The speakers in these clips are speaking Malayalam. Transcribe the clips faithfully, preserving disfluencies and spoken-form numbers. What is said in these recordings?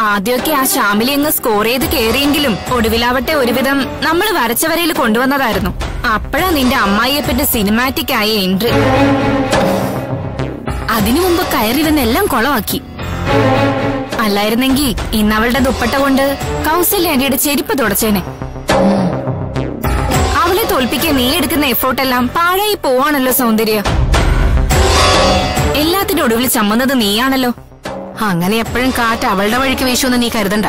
ആദ്യമൊക്കെ ആ ശ്യാമിലി അങ്ങ് സ്കോർ ചെയ്ത് കേറിയെങ്കിലും ഒടുവിലാവട്ടെ ഒരുവിധം നമ്മൾ വരച്ച വരയിൽ കൊണ്ടുവന്നതായിരുന്നു. അപ്പോഴാ നിന്റെ അമ്മായിയപ്പന്റെ സിനിമാറ്റിക് ആയ എൻട്രി. അതിനു മുമ്പ് കയറി വന്നെല്ലാം കൊളവാക്കി. അല്ലായിരുന്നെങ്കി ഇന്നവളുടെ ദുപ്പട്ട കൊണ്ട് കൗസല്യ ആന്റിയുടെ ചെരുപ്പ് തുടച്ചേനെ. അവളെ തോൽപ്പിക്കാൻ നീ എടുക്കുന്ന എഫോർട്ടെല്ലാം പാഴായി പോവാണല്ലോ സൗന്ദര്യ. എല്ലാത്തിനും ഒടുവിൽ ചമ്മുന്നത് നീയാണല്ലോ. അങ്ങനെ എപ്പോഴും കാറ്റ് അവളുടെ വഴിക്ക് വീശുമെന്ന് നീ കരുതണ്ട.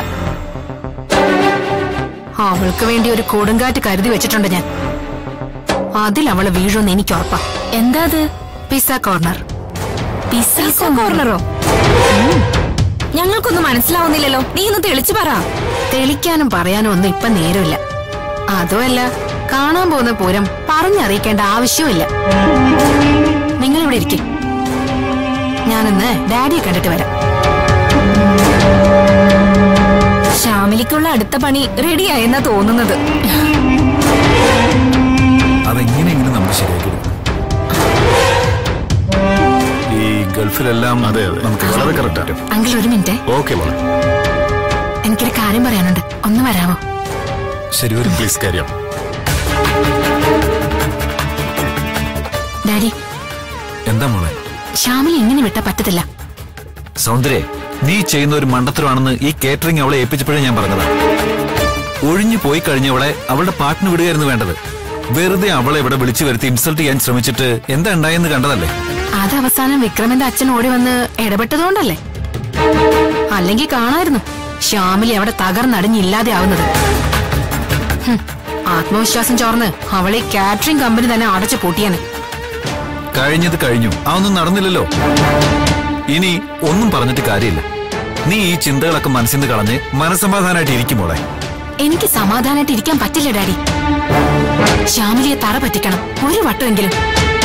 അവൾക്ക് വേണ്ടി ഒരു കൊടുങ്കാറ്റ് കരുതി വെച്ചിട്ടുണ്ട് ഞാൻ. അതിൽ അവള് വീഴുമെന്ന് എനിക്ക് ഉറപ്പാ. എന്താ അത്? Pizza corner. പിസ്സ കോർണറോ? ഞങ്ങൾക്കൊന്നും മനസ്സിലാവുന്നില്ലല്ലോ. നീ ഒന്ന് തെളിച്ചു പറ. തെളിക്കാനും പറയാനും ഒന്നും ഇപ്പൊ നേരമില്ല. അതുമല്ല, കാണാൻ പോകുന്ന പൂരം പറഞ്ഞറിയിക്കേണ്ട ആവശ്യമില്ല. നിങ്ങളിവിടെ ഇരിക്കും. ഞാനിന്ന് ഡാഡിയെ കണ്ടിട്ട് വരാം. ശ്യാമിലിക്കുള്ള അടുത്ത പണി റെഡിയായെന്നാ തോന്നുന്നത്. അതെങ്ങനെയെങ്കിലും നമുക്ക് ശരിയാക്കി ഈ ഗൾഫിലെല്ലാം. അതെ അതെ, നമുക്ക് വളരെ കറക്റ്റ്. അങ്കിൾ ഒരു മിനിറ്റ്. ഓക്കെ മോളെ, എനിക്കൊരു കാര്യം പറയാനുണ്ട്. ഒന്ന് വരാമോ? ശരി, ഒരു പ്ലീസ് കാര്യം. ഡാഡി. എന്താ മോളെ? ശ്യാമിലി ഇങ്ങനെ വിട്ടാ പറ്റത്തില്ല. സൗന്ദര്യ, നീ ചെയ്യുന്ന ഒരു മണ്ടത്തരമാണെന്ന് ഈ കേറ്ററിംഗ് അവളെ ഏൽപ്പിച്ചപ്പോഴേ ഞാൻ പറഞ്ഞതാ. ഒഴിഞ്ഞു പോയി കഴിഞ്ഞവളെ അവളുടെ പാട്ടിന് വിടുകയായിരുന്നു വേണ്ടത്. വെറുതെ അവളെ ഇവിടെ വിളിച്ചു വരുത്തി ഇൻസൾട്ട് ചെയ്യാൻ ശ്രമിച്ചിട്ട് എന്താ ഉണ്ടായെന്ന് കണ്ടതല്ലേ? അത് അവസാനം വിക്രമന്റെ അച്ഛൻ ഓടി വന്ന് ഇടപെട്ടതുകൊണ്ടല്ലേ? അല്ലെങ്കിൽ കാണായിരുന്നു ശ്യാമിലി അവിടെ തകർന്നടിഞ്ഞില്ലാതെ ആവുന്നത്. ആത്മവിശ്വാസം ചോർന്ന് അവളെ കാറ്ററിംഗ് കമ്പനി തന്നെ അടച്ചു പൂട്ടിയാണ്. കഴിഞ്ഞത് കഴിഞ്ഞു, അതൊന്നും നടന്നില്ലല്ലോ. ഇനി ഒന്നും പറഞ്ഞിട്ട് കാര്യമില്ല. നീ ഈ ചിന്തകളൊക്കെ മനസ്സിൽ നിന്ന് കളഞ്ഞ് മനസ്സമാധാനമായിട്ട് ഇരിക്കുമോളെ. എനിക്ക് സമാധാനമായിട്ട് ഇരിക്കാൻ പറ്റില്ല ഡാഡി. ശ്യാമിലിയെ തറ പറ്റിക്കണം ഒരു വട്ടമെങ്കിലും.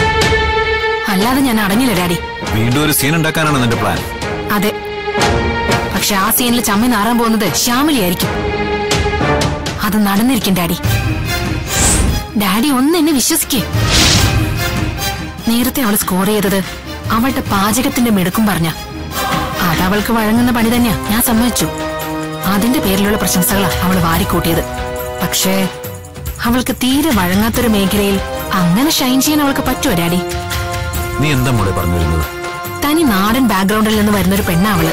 അല്ലാതെ ഞാൻ അടങ്ങില്ല ഡാഡി. വീണ്ടും ഒരു സീൻ ഉണ്ടാക്കാനാണ് നിന്റെ പ്ലാൻ? അതെ, പക്ഷെ ആ സീനിൽ ചമ്മി നാറാൻ പോകുന്നത് ശ്യാമിലി ആയിരിക്കും. അത് നടന്നിരിക്കും ഡാഡി. ഡാഡി ഒന്ന് എന്നെ വിശ്വസിക്കേ. നേരത്തെ അവൾ സ്കോർ ചെയ്തത് അവളുടെ പാചകത്തിന്റെ മിടുക്കും പറഞ്ഞ. അതവൾക്ക് വഴങ്ങുന്ന പണി തന്നെയാ, ഞാൻ സമ്മതിച്ചു. അതിന്റെ പേരിലുള്ള പ്രശംസകളാ അവൾ വാരിക്കൂട്ടിയത്. പക്ഷേ അവൾക്ക് തീരെ വഴങ്ങാത്തൊരു മേഖലയിൽ അങ്ങനെ ഷൈൻ ചെയ്യാൻ അവൾക്ക് പറ്റുമോ ഡാഡി? നീ എന്താ മോളെ പറഞ്ഞു വരുന്നത്? തനി നാടൻ ബാക്ക്ഗ്രൗണ്ടിൽ നിന്ന് വരുന്നൊരു പെണ്ണാ അവള്.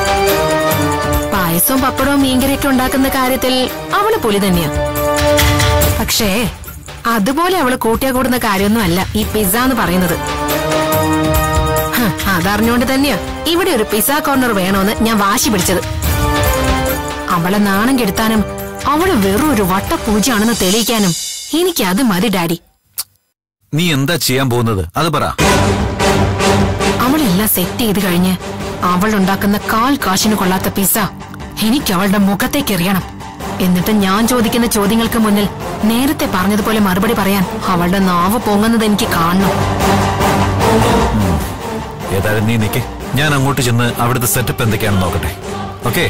പായസവും പപ്പടവും മീൻകറിയൊക്കെ ഉണ്ടാക്കുന്ന കാര്യത്തിൽ അവള് പുലി തന്നെയാ. പക്ഷേ അതുപോലെ അവള് കൂട്ടിയാ കൂടുന്ന കാര്യമൊന്നും അല്ല ഈ പിസ്സ എന്ന് പറയുന്നത്. അതറിഞ്ഞുകൊണ്ട് തന്നെയാ ഇവിടെ ഒരു പിസ്സ കോർണർ വേണോന്ന് ഞാൻ വാശി പിടിച്ചത്. അവളെ നാണം കെടുത്താനും അവള് വെറും ഒരു വട്ടപൂജയാണെന്ന് തെളിയിക്കാനും എനിക്ക് അത് മതി ഡാഡി. നീ എന്താ ചെയ്യാൻ പോകുന്നത് അത് പറ. അവളെല്ലാം സെറ്റ് ചെയ്ത് കഴിഞ്ഞ് അവൾ ഉണ്ടാക്കുന്ന കാൽ കാശിന് കൊള്ളാത്ത പിസ്സ എനിക്ക് അവളുടെ മുഖത്തേക്ക് എറിയണം. എന്നിട്ട് ഞാൻ ചോദിക്കുന്ന ചോദ്യങ്ങൾക്ക് മുന്നിൽ നേരത്തെ പറഞ്ഞതുപോലെ മറുപടി പറയാൻ അവളുടെ നാവ് പൊങ്ങുന്നത് എനിക്ക് കാണണം. ഏതായാലും നീ നിക്ക്, ഞാൻ അങ്ങോട്ട് ചെന്ന് അവിടുത്തെ സെറ്റപ്പ് എന്തൊക്കെയാണെന്ന് നോക്കട്ടെ. ഓക്കെ?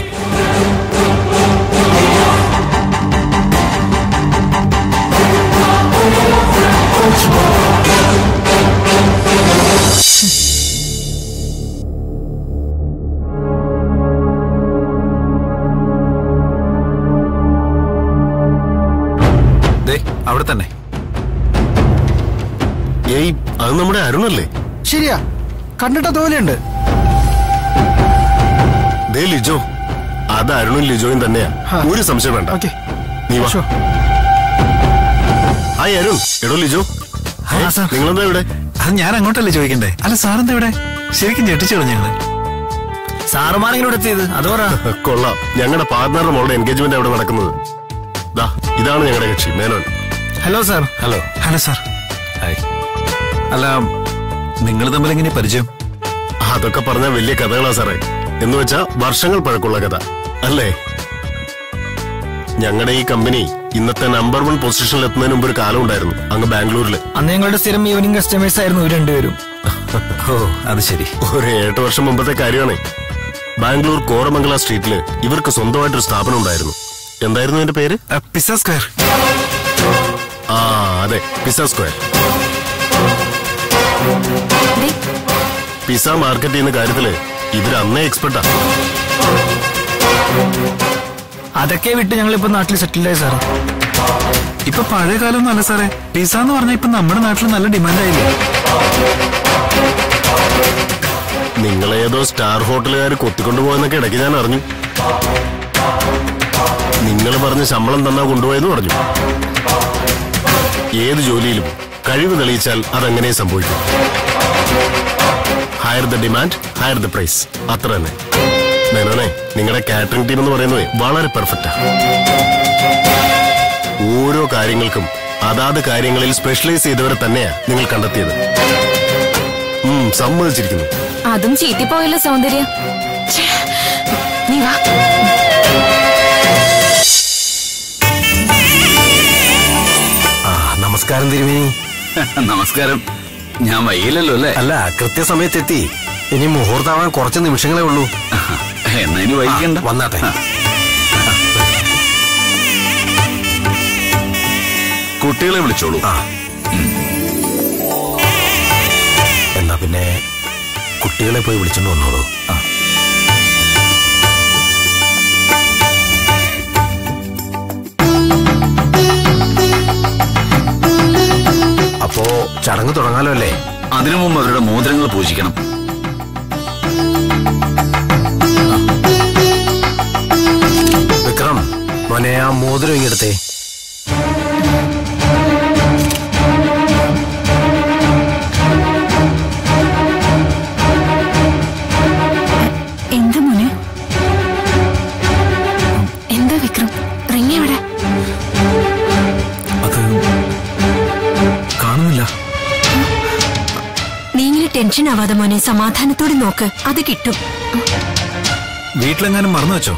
അവിടെ തന്നെ. ഏയ്, അത് നമ്മുടെ അരുണല്ലേ? ശരിയാ, കണ്ടിട്ട തോലെയുണ്ട്. ദേ ലിജോ, അത് അരുണും ലിജോയും തന്നെയാ, ഒരു സംശയം വേണ്ട. നീ വാ. ഹായ് അരുൺ. എടോ ലിജോ, നിങ്ങളെന്താ ഇവിടെ? അത് ഞാൻ അങ്ങോട്ടല്ലേ ചോദിക്കണ്ടേ? അല്ല സാറെന്താ ഇവിടെ? ശരിക്കും ഞെട്ടിച്ചോളൂ ഞങ്ങള്. സാറുമാരെങ്കിലും എത്തിയത് അത് പറ. കൊള്ളാം, ഞങ്ങളുടെ പാർട്ണറുടെ മോളുടെ എൻഗേജ്മെന്റ് അവിടെ നടക്കുന്നത്. ദാ ഇതാണ് ഞങ്ങളുടെ കക്ഷി Menon. Hello sir. Hello. Hello sir. Hi. അല്ല, നിങ്ങൾ തമ്മിൽ എങ്ങനെ പരിചയം? അതൊക്കെ പറഞ്ഞ വലിയ കഥകളാ സാറേ. എന്ന് വെച്ചാ വർഷങ്ങൾ പഴക്കമുള്ള കഥ അല്ലേ? ഞങ്ങളുടെ ഈ കമ്പനി ഇന്നത്തെ നമ്പർ വൺ പൊസിഷനിൽ എത്തുന്നതിന് മുമ്പ് ഒരു കാലം ഉണ്ടായിരുന്നു അങ്ങ് ബാംഗ്ലൂരില്. അന്ന് ഞങ്ങളുടെ സ്ഥിരം ഈവനിങ് കസ്റ്റമേഴ്സ് ആയിരുന്നു ഇവർ രണ്ടുപേരും. ഓ, അത് ശരി. ഒരു ഏട്ട് വർഷം മുമ്പത്തെ കാര്യമാണ്. ബാംഗ്ലൂർ കോറമംഗല സ്ട്രീറ്റില് ഇവർക്ക് സ്വന്തമായിട്ടൊരു സ്ഥാപനം ഉണ്ടായിരുന്നു. എന്തായിരുന്നു എന്റെ പേര്? Pizza square. ആ അതെ, പിസ്സ സ്ക്വയർ. പിസ്സ മാർക്കറ്റ് ചെയ്യുന്ന കാര്യത്തില് ഇവര് അന്നേ എക്സ്പെർട്ടാ. അതൊക്കെ വിട്ട് ഞങ്ങൾ ഇപ്പൊ നാട്ടിൽ സെറ്റിൽഡ് ആയി സാറേ. ഇപ്പൊ പഴയ കാലം നല്ല സാറേ. പിസ എന്ന് പറഞ്ഞാൽ ഇപ്പൊ നമ്മുടെ നാട്ടിൽ നല്ല ഡിമാൻഡ് ആയില്ലേ? നിങ്ങളേതോ സ്റ്റാർ ഹോട്ടലുകാർ കൊത്തിക്കൊണ്ടുപോയെന്നൊക്കെ ഇടയ്ക്ക് ഞാൻ അറിഞ്ഞു. നിങ്ങൾ പറഞ്ഞ് ശമ്പളം തന്നാ കൊണ്ടുപോയെന്ന് പറഞ്ഞു. ഏത് ജോലിയിലും കഴിവ് തെളിയിച്ചാൽ അതങ്ങനെ സംഭവിക്കും. Higher the demand, higher the price. അത്ര തന്നെ. മേനോനെ, നിങ്ങളുടെ കാറ്ററിംഗ് ടീം എന്ന് പറയുന്നത് വളരെ പെർഫെക്റ്റാ. ഓരോ കാര്യങ്ങൾക്കും അതാത് കാര്യങ്ങളിൽ സ്പെഷ്യലൈസ് ചെയ്തവരെ തന്നെയാ നിങ്ങൾ കണ്ടെത്തിയത്. സമ്മതിച്ചിരിക്കുന്നു. അതും ചീറ്റിപ്പോയല്ലോ സൗന്ദര്യം. നീ വാ. നമസ്കാരം തിരുമേനി. നമസ്കാരം. ഞാൻ വൈകില്ലല്ലോ അല്ലേ? അല്ല, കൃത്യസമയത്തെത്തി. ഇനി മുഹൂർത്താവാൻ കുറച്ച് നിമിഷങ്ങളേ ഉള്ളൂ. എന്നാ ഇനി വൈകിക്കണ്ട. വന്നാട്ടെ. കുട്ടികളെ വിളിച്ചോളൂ. എന്നാ പിന്നെ കുട്ടികളെ പോയി വിളിച്ചോണ്ട് വന്നോളൂ. അപ്പോ ചടങ്ങ് തുടങ്ങാലോ അല്ലേ? അതിനു മുമ്പ് അവരുടെ മോതിരങ്ങൾ പൂജിക്കണം. വിക്രം, മോനെ ആ മോതിരം ഇങ്ങെടുത്തേ. എന്താ മോനെ? എന്താ വിക്രം, റിങ് എവിടെ? അത് കാണുന്നില്ല. നീ ഇങ്ങനെ ടെൻഷൻ ആവാതെ മോനെ, സമാധാനത്തോടെ നോക്ക്, അത് കിട്ടും. വീട്ടിലെങ്ങാനും മറന്നു വെച്ചോ?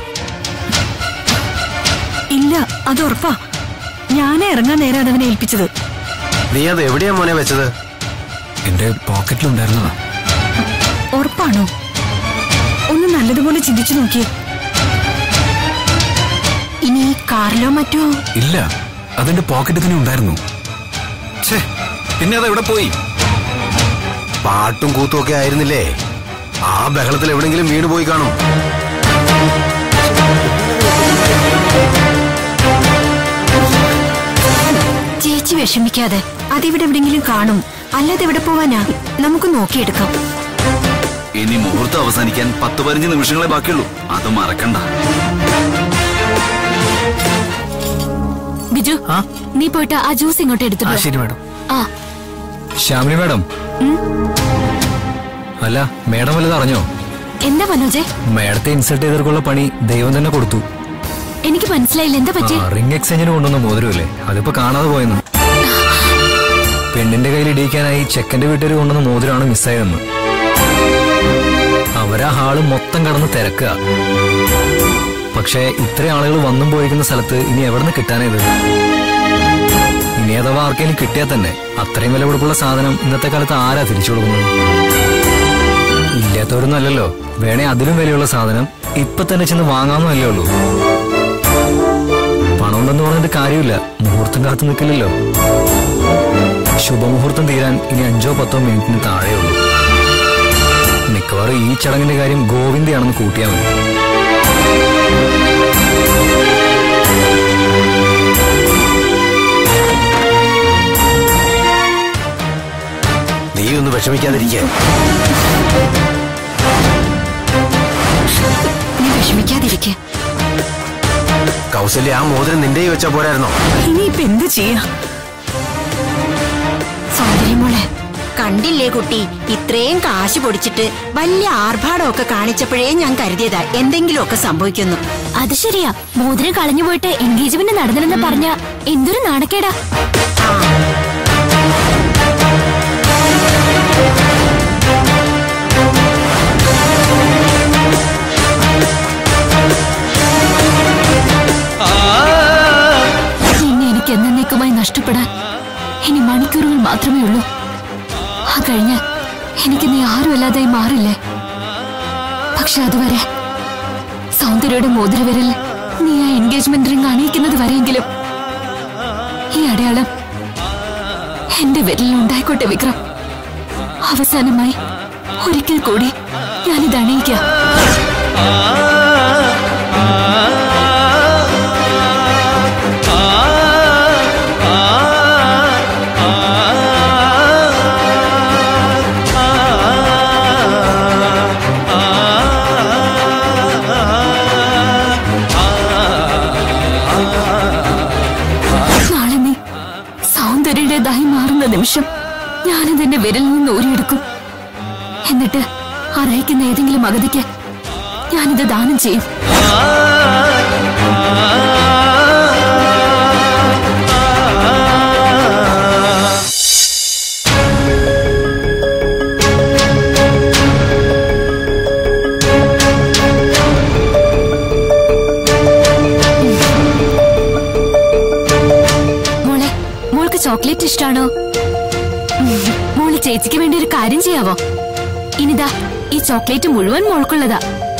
ഇല്ല, അത് ഉറപ്പാ. ഞാനേ ഇറങ്ങാൻ നേരം അതവനെ ഏൽപ്പിച്ചത്. നീ അത് എവിടെയാ മോനെ വെച്ചത്? എന്റെ പോക്കറ്റിലുണ്ടായിരുന്നതാ. ഉറപ്പാണോ? ഒന്ന് നല്ലതുപോലെ ചിന്തിച്ചു നോക്കിയേ. ഇനി കാറിലോ മറ്റോ? ഇല്ല, അതെന്റെ പോക്കറ്റിൽ തന്നെ ഉണ്ടായിരുന്നു. പിന്നെ അത് എവിടെ പോയി? പാട്ടും കൂത്തും ഒക്കെ ആയിരുന്നില്ലേ? ആ ബഹളത്തിൽ എവിടെങ്കിലും വീണ് പോയി കാണും. ചേച്ചി വിഷമിക്കാതെ, അതിവിടെ എവിടെങ്കിലും കാണും. അല്ലാതെ എവിടെ പോവാനാ? നമുക്ക് നോക്കിയെടുക്കാം. ഇനി മുഹൂർത്തം അവസാനിക്കാൻ പത്ത് പതിനഞ്ച് നിമിഷങ്ങളെ ബാക്കിയുള്ളൂ. അത് മറക്കണ്ട. ബിജു, നീ പോയിട്ട് ആ ജ്യൂസ് ഇങ്ങോട്ട് എടുത്തിട്ട്. ശരി മാഡം. ആ ശ്യാമിനി മാഡം. അല്ല, മേഡം വല്ലതും അറിഞ്ഞോ? എന്താ മനോജെ? മേഡത്തെ ഇൻസൾട്ട് ചെയ്തവർക്കുള്ള പണി ദൈവം തന്നെ കൊടുത്തു. എനിക്ക് മനസ്സിലായില്ല, എന്താ പറ്റി? റിംഗ് എക്സ്ചേഞ്ചിന് കൊണ്ടുവന്ന മോതിരമില്ലേ, അതിപ്പോ കാണാതെ പോയെന്ന്. പെണ്ണിന്റെ കയ്യിൽ ഇടിയിക്കാനായി ചെക്കന്റെ വീട്ടുകാർ കൊണ്ടുവന്ന മോതിരമാണ് മിസ്സായതെന്ന്. അവരാ ഹാള് മൊത്തം കടന്ന് തിരക്കുക. പക്ഷേ ഇത്ര ആളുകൾ വന്നും പോയിരിക്കുന്ന സ്ഥലത്ത് ഇനി എവിടുന്ന് കിട്ടാനേത്? ഇനി അഥവാ ആർക്കെങ്കിലും കിട്ടിയാൽ തന്നെ അത്രയും വില കൊടുപ്പുള്ള സാധനം ഇന്നത്തെ കാലത്ത് ആരാ തിരിച്ചു കൊടുക്കുന്നത്? ഇല്ലാത്തവരൊന്നും അല്ലല്ലോ. വേണേ അതിലും വിലയുള്ള സാധനം ഇപ്പൊ തന്നെ ചെന്ന് വാങ്ങാമെന്നല്ലേ ഉള്ളൂ. പണം ഉണ്ടെന്ന് പറഞ്ഞിട്ട് കാര്യമില്ല, മുഹൂർത്തം കാത്തു നിൽക്കില്ലല്ലോ. ശുഭമുഹൂർത്തം തീരാൻ ഇനി അഞ്ചോ പത്തോ മിനിറ്റിന് താഴെയുള്ളൂ. മിക്കവാറും ഈ ചടങ്ങിന്റെ കാര്യം ഗോവിന്ദയാണെന്ന് കൂട്ടിയാൽ മതി. നീ ഒന്ന് വിഷമിക്കാതിരിക്കേ. നീ വിഷമിക്കാതിരിക്കേ. കൗസല്യ, ആ മോതിരം നിന്റെ വെച്ചാ പോരായിരുന്നോ? ഇനിയിപ്പൊ എന്ത് ചെയ്യാ? സൗന്ദര്യമോളെ, കണ്ടില്ലേ കുട്ടി, ഇത്രയും കാശ് പൊടിച്ചിട്ട് വലിയ ആർഭാടമൊക്കെ കാണിച്ചപ്പോഴേ ഞാൻ കരുതിയതാ എന്തെങ്കിലുമൊക്കെ സംഭവിക്കുന്നു. അത് ശരിയാ, മോതിരം കളഞ്ഞു പോയിട്ട് എൻഗേജ്മെന്റ് നടന്നില്ലെന്ന് പറഞ്ഞ എന്തൊരു നാണക്കേടാ. നിന്നെ എനിക്ക് എന്നേക്കുമായി നഷ്ടപ്പെടാൻ ഇനി മണിക്കൂറുകൾ മാത്രമേ ഉള്ളൂ. ആ കഴിഞ്ഞ് എനിക്ക് നീ ആരുമല്ലാതായി മാറില്ലേ? പക്ഷെ അതുവരെ സൗന്ദര്യയുടെ മോതിരവിരൽ നീ ആ എൻഗേജ്മെന്റ് റിംഗ് അണിയിക്കുന്നത് വരെയെങ്കിലും ഈ അടയാളം എന്റെ വിരലിൽ ഉണ്ടായിക്കോട്ടെ വിക്രം. അവസാനമായി ഒരിക്കൽ കൂടി ഞാനിത് അണിയിക്കാം. കൊടുക്കും. എന്നിട്ട് അർഹിക്കുന്ന ഏതെങ്കിലും അഗതിക്ക് ഞാനിത് ദാനം ചെയ്യും. മോളെ, മോൾക്ക് ചോക്ലേറ്റ് ഇഷ്ടാണോ? മോള് ചേച്ചിക്ക് വേണ്ടി ഒരു കാര്യം ചെയ്യാവോ? ഇനിതാ ഈ ചോക്ലേറ്റ് മുഴുവൻ മോൾക്കുള്ളതാ.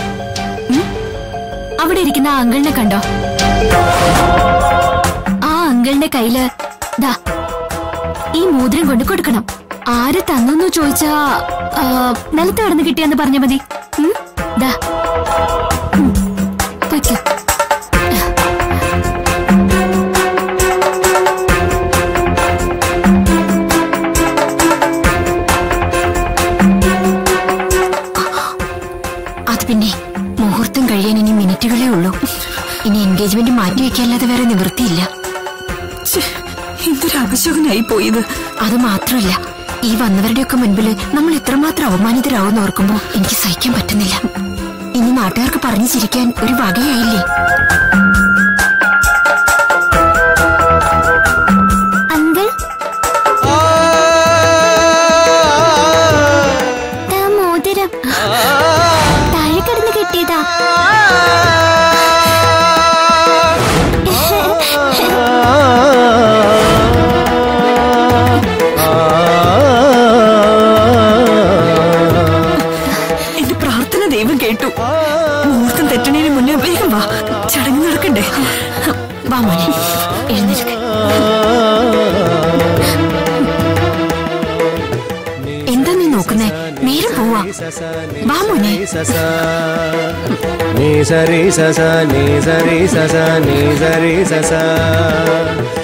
അവിടെ ഇരിക്കുന്ന ആ അങ്കിളിനെ കണ്ടോ? ആ അങ്കിളിന്റെ കയ്യില് ദാ ഈ മോതിരം കൊണ്ട് കൊടുക്കണം. ആര് തന്നു ചോദിച്ചാ നിലത്ത് കിടന്ന് കിട്ടിയെന്ന് പറഞ്ഞ മതി. ദാ വയ്ക്കോ. പിന്നെ മുഹൂർത്തം കഴിയാൻ ഇനി മിനിറ്റുകളേ ഉള്ളൂ. ഇനി എൻഗേജ്മെന്റ് മാറ്റി വെക്കാല്ലാതെ വേറെ നിവൃത്തിയില്ല. എന്തൊരു അപശകുനായി പോയത്. അത് മാത്രമല്ല, ഈ വന്നവരുടെയൊക്കെ മുൻപില് നമ്മൾ എത്രമാത്രം അവമാനിതരാവെന്ന് ഓർക്കുമ്പോ എനിക്ക് സഹിക്കാൻ പറ്റുന്നില്ല. ഇനി നാട്ടുകാർക്ക് പറഞ്ഞു ചിരിക്കാൻ ഒരു വകയായില്ലേ? അങ്കിൾ, മോതിരം താഴെ കിടന്ന് കിട്ടിയതാ. എന്റെ പ്രാർത്ഥന ദൈവം കേട്ടു. മുഹൂർത്തം തെറ്റണേന് മുന്നേ വേഗം വാ, ചടങ്ങ് നടക്കണ്ടേ. വാ മോനെ, എഴുന്നേൽക്ക്. എന്താ നീ നോക്കുന്നേ? നേരം പോവാ. വാ മോനെ. ni sa re sa sa ni sa re sa sa ni sa re sa sa